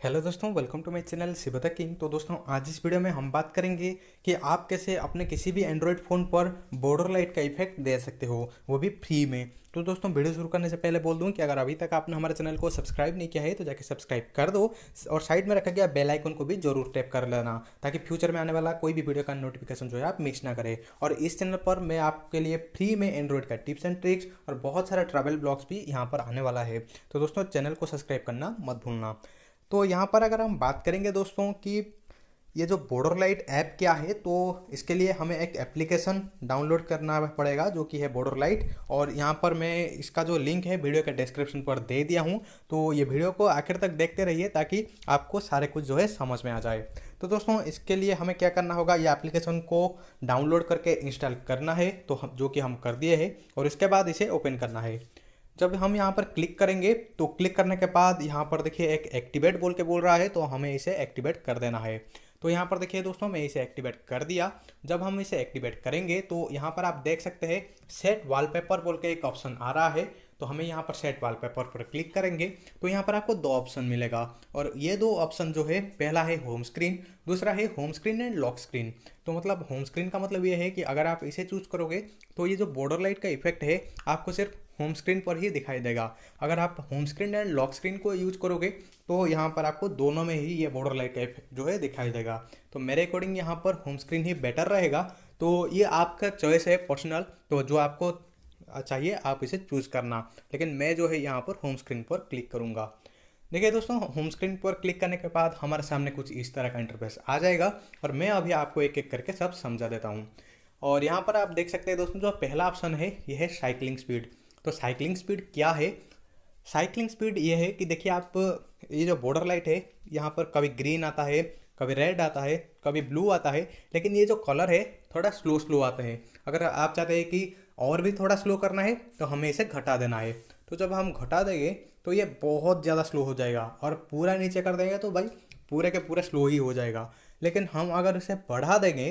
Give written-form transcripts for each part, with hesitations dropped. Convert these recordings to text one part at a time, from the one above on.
Hello दोस्तों, welcome to my channel शिवता king. तो दोस्तों, आज इस वीडियो में हम बात करेंगे कि आप कैसे अपने किसी भी एंड्रॉयड फ़ोन पर बॉर्डर लाइट का इफेक्ट दे सकते हो, वो भी फ्री में। तो दोस्तों, वीडियो शुरू करने से पहले बोल दूं कि अगर अभी तक आपने हमारे चैनल को सब्सक्राइब नहीं किया है तो जाके सब्सक्राइब कर दो और साइड में रखा गया बेल आइकन को भी जरूर टैप कर लेना, ताकि फ्यूचर में आने वाला कोई भी वीडियो का नोटिफिकेशन जो है आप मिस ना करें। और इस चैनल पर मैं आपके लिए फ्री में एंड्रॉयड का टिप्स एंड ट्रिक्स और बहुत सारे ट्रैवल ब्लॉग्स भी यहाँ पर आने वाला है। तो दोस्तों, चैनल को सब्सक्राइब करना मत भूलना। तो यहाँ पर अगर हम बात करेंगे दोस्तों कि ये जो बॉर्डर लाइट ऐप क्या है, तो इसके लिए हमें एक एप्लीकेशन डाउनलोड करना पड़ेगा जो कि है बॉर्डर लाइट। और यहाँ पर मैं इसका जो लिंक है वीडियो के डिस्क्रिप्शन पर दे दिया हूँ, तो ये वीडियो को आखिर तक देखते रहिए ताकि आपको सारे कुछ जो है समझ में आ जाए। तो दोस्तों, इसके लिए हमें क्या करना होगा, ये एप्लीकेशन को डाउनलोड करके इंस्टॉल करना है, तो हम जो कि हम कर दिए हैं, और इसके बाद इसे ओपन करना है। जब हम यहाँ पर क्लिक करेंगे तो क्लिक करने के बाद यहाँ पर देखिए एक एक्टिवेट बोल के बोल रहा है, तो हमें इसे एक्टिवेट कर देना है। तो यहाँ पर देखिए दोस्तों, मैं इसे एक्टिवेट कर दिया। जब हम इसे एक्टिवेट करेंगे तो यहाँ पर आप देख सकते हैं सेट वॉलपेपर बोल के एक ऑप्शन आ रहा है। तो हमें यहाँ पर सेट वॉलपेपर पर क्लिक करेंगे तो यहाँ पर आपको दो ऑप्शन मिलेगा, और ये दो ऑप्शन जो है, पहला है होम स्क्रीन, दूसरा है home screen and lock screen. तो मतलब होम स्क्रीन का मतलब ये है कि अगर आप इसे चूज करोगे तो ये जो बॉर्डर लाइट का इफेक्ट है आपको सिर्फ होम स्क्रीन पर ही दिखाई देगा। अगर आप home screen and lock screen को यूज करोगे तो यहाँ पर आपको दोनों में ही ये बॉर्डर लाइट का इफेक्ट जो है दिखाई देगा। तो मेरे अकॉर्डिंग यहाँ पर होम स्क्रीन ही बेटर रहेगा। तो ये आपका चॉइस है पर्सनल, तो जो आपको चाहिए आप इसे चूज करना, लेकिन मैं जो है यहाँ पर होम स्क्रीन पर क्लिक करूँगा। देखिए दोस्तों, होम स्क्रीन पर क्लिक करने के बाद हमारे सामने कुछ इस तरह का इंटरफेस आ जाएगा, और मैं अभी आपको एक एक करके सब समझा देता हूँ। और यहाँ पर आप देख सकते हैं दोस्तों, जो पहला ऑप्शन है ये है साइकिलिंग स्पीड। तो साइकिलिंग स्पीड क्या है? साइकिलिंग स्पीड ये है कि देखिए आप, ये जो बॉर्डर लाइट है यहाँ पर कभी ग्रीन आता है, कभी रेड आता है, कभी ब्लू आता है, लेकिन ये जो कलर है थोड़ा स्लो स्लो आते हैं। अगर आप चाहते हैं कि और भी थोड़ा स्लो करना है तो हमें इसे घटा देना है। तो जब हम घटा देंगे तो ये बहुत ज़्यादा स्लो हो जाएगा, और पूरा नीचे कर देंगे तो भाई पूरे के पूरे स्लो ही हो जाएगा। लेकिन हम अगर इसे बढ़ा देंगे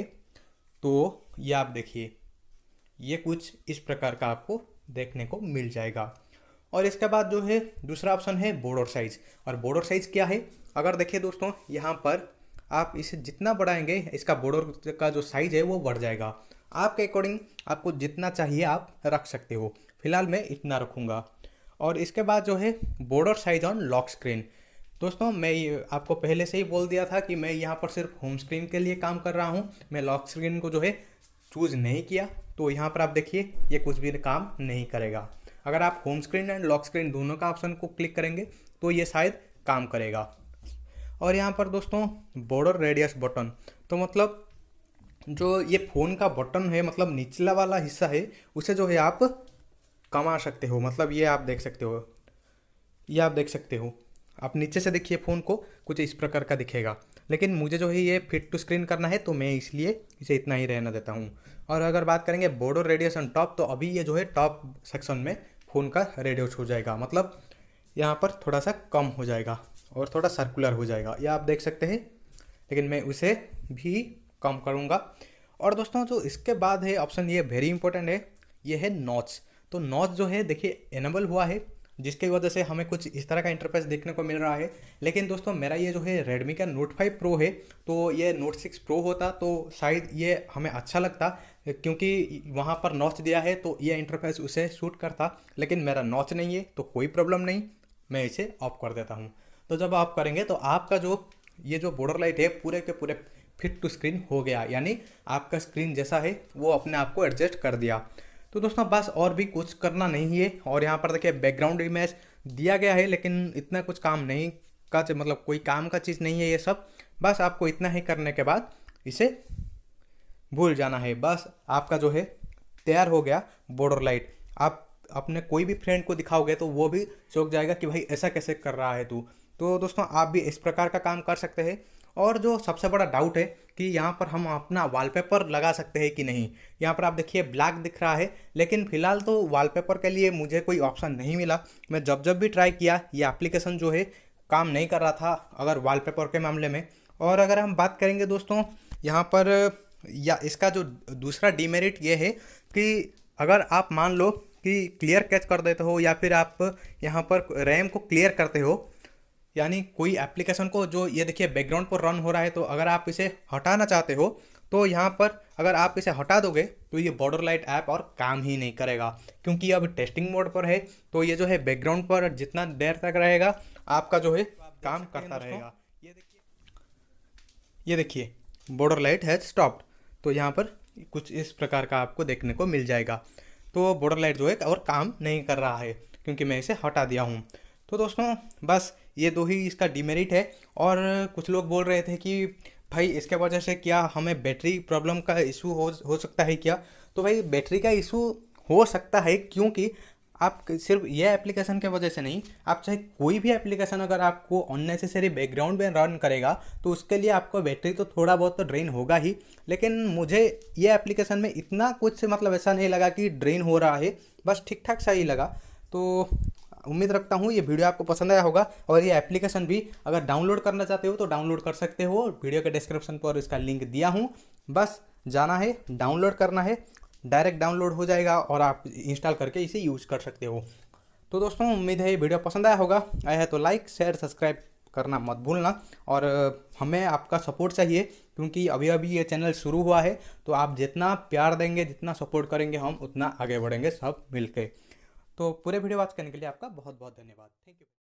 तो ये आप देखिए, ये कुछ इस प्रकार का आपको देखने को मिल जाएगा। और इसके बाद जो है दूसरा ऑप्शन है बॉर्डर साइज। और बॉर्डर साइज क्या है? अगर देखिए दोस्तों, यहाँ पर आप इसे जितना बढ़ाएंगे इसका बॉर्डर का जो साइज है वो बढ़ जाएगा। आपके अकॉर्डिंग आपको जितना चाहिए आप रख सकते हो, फिलहाल मैं इतना रखूँगा। और इसके बाद जो है border size on lock screen. दोस्तों, मैं ये आपको पहले से ही बोल दिया था कि मैं यहाँ पर सिर्फ होम स्क्रीन के लिए काम कर रहा हूँ, मैं लॉक स्क्रीन को जो है चूज़ नहीं किया। तो यहाँ पर आप देखिए ये कुछ भी काम नहीं करेगा। अगर आप home screen and lock screen दोनों का ऑप्शन को क्लिक करेंगे तो ये शायद काम करेगा। और यहाँ पर दोस्तों बॉर्डर रेडियस बटन, तो मतलब जो ये फ़ोन का बटन है, मतलब निचला वाला हिस्सा है, उसे जो है आप कमा सकते हो। मतलब ये आप देख सकते हो, ये आप देख सकते हो, आप नीचे से देखिए फ़ोन को कुछ इस प्रकार का दिखेगा। लेकिन मुझे जो है ये फिट टू स्क्रीन करना है, तो मैं इसलिए इसे इतना ही रहना देता हूँ। और अगर बात करेंगे बॉर्डर रेडियस ऑन टॉप, तो अभी ये जो है टॉप सेक्शन में फ़ोन का रेडियस हो जाएगा, मतलब यहाँ पर थोड़ा सा कम हो जाएगा और थोड़ा सर्कुलर हो जाएगा, ये आप देख सकते हैं। लेकिन मैं उसे भी कम करूँगा। और दोस्तों, जो इसके बाद है ऑप्शन, ये वेरी इंपॉर्टेंट है, ये है नॉच। तो नॉच जो है देखिए इनेबल हुआ है, जिसकी वजह से हमें कुछ इस तरह का इंटरफेस देखने को मिल रहा है। लेकिन दोस्तों, मेरा ये जो है रेडमी का नोट 5 प्रो है, तो ये नोट 6 प्रो होता तो शायद ये हमें अच्छा लगता, क्योंकि वहाँ पर नॉच दिया है तो ये इंटरफेस उसे सूट करता। लेकिन मेरा नॉच नहीं है तो कोई प्रॉब्लम नहीं, मैं इसे ऑफ कर देता हूँ। तो जब आप करेंगे तो आपका जो ये जो बॉर्डर लाइट है पूरे के पूरे फिट टू स्क्रीन हो गया, यानी आपका स्क्रीन जैसा है वो अपने आप को एडजस्ट कर दिया। तो दोस्तों, बस और भी कुछ करना नहीं है। और यहाँ पर देखिए बैकग्राउंड इमेज दिया गया है, लेकिन इतना कुछ काम नहीं का, मतलब कोई काम का चीज़ नहीं है ये सब। बस आपको इतना ही करने के बाद इसे भूल जाना है। बस आपका जो है तैयार हो गया बॉर्डर लाइट। आप अपने कोई भी फ्रेंड को दिखाओगे तो वो भी चौंक जाएगा कि भाई ऐसा कैसे कर रहा है तू। तो दोस्तों, आप भी इस प्रकार का काम कर सकते हैं। और जो सबसे बड़ा डाउट है कि यहाँ पर हम अपना वॉलपेपर लगा सकते हैं कि नहीं। यहाँ पर आप देखिए ब्लैक दिख रहा है, लेकिन फिलहाल तो वॉलपेपर के लिए मुझे कोई ऑप्शन नहीं मिला। मैं जब जब भी ट्राई किया, ये एप्लीकेशन जो है काम नहीं कर रहा था अगर वॉलपेपर के मामले में। और अगर हम बात करेंगे दोस्तों यहाँ पर, या इसका जो दूसरा डीमेरिट ये है कि अगर आप मान लो कि क्लियर कैच कर देते हो, या फिर आप यहाँ पर रैम को क्लियर करते हो, यानी कोई एप्लीकेशन को, जो ये देखिए बैकग्राउंड पर रन हो रहा है, तो अगर आप इसे हटाना चाहते हो तो यहाँ पर अगर आप इसे हटा दोगे तो ये बॉर्डर लाइट ऐप और काम ही नहीं करेगा, क्योंकि अब टेस्टिंग मोड पर है। तो ये जो है बैकग्राउंड पर जितना देर तक रहेगा आपका जो है काम करता रहेगा। ये देखिए बॉर्डर लाइट हैज स्टॉप्ड। तो यहाँ पर कुछ इस प्रकार का आपको देखने को मिल जाएगा। तो बॉर्डर लाइट जो है और काम नहीं कर रहा है क्योंकि मैं इसे हटा दिया हूँ। तो दोस्तों बस ये दो ही इसका डिमेरिट है। और कुछ लोग बोल रहे थे कि भाई इसके वजह से क्या हमें बैटरी प्रॉब्लम का इशू हो सकता है क्या। तो भाई बैटरी का इशू हो सकता है, क्योंकि आप सिर्फ ये एप्लीकेशन के वजह से नहीं, आप चाहे कोई भी एप्लीकेशन अगर आपको अननेसेसरी बैकग्राउंड में रन करेगा तो उसके लिए आपको बैटरी तो थोड़ा बहुत तो ड्रेन होगा ही। लेकिन मुझे ये एप्लीकेशन में इतना कुछ मतलब ऐसा नहीं लगा कि ड्रेन हो रहा है, बस ठीक ठाक सा ही लगा। तो उम्मीद रखता हूँ ये वीडियो आपको पसंद आया होगा। और ये एप्लीकेशन भी अगर डाउनलोड करना चाहते हो तो डाउनलोड कर सकते हो, वीडियो के डिस्क्रिप्शन पर इसका लिंक दिया हूँ। बस जाना है, डाउनलोड करना है, डायरेक्ट डाउनलोड हो जाएगा और आप इंस्टॉल करके इसे यूज़ कर सकते हो। तो दोस्तों उम्मीद है ये वीडियो पसंद आया होगा। आया है तो लाइक शेयर सब्सक्राइब करना मत भूलना। और हमें आपका सपोर्ट चाहिए, क्योंकि अभी अभी ये चैनल शुरू हुआ है। तो आप जितना प्यार देंगे, जितना सपोर्ट करेंगे, हम उतना आगे बढ़ेंगे सब मिलके। तो पूरे वीडियो वॉच करने के लिए आपका बहुत बहुत धन्यवाद। Thank you.